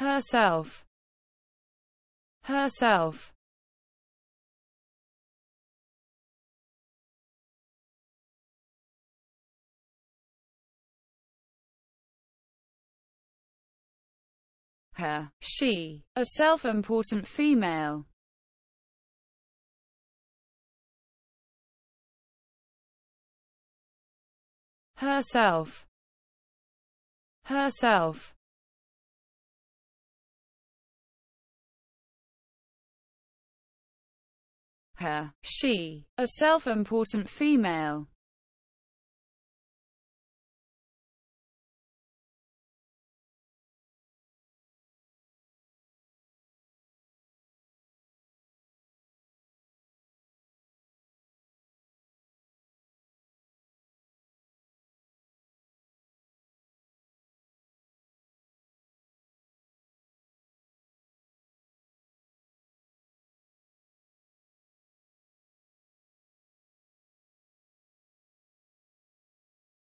herself, herself, her, she, a self-important female, herself, herself, her, she, a self-important female.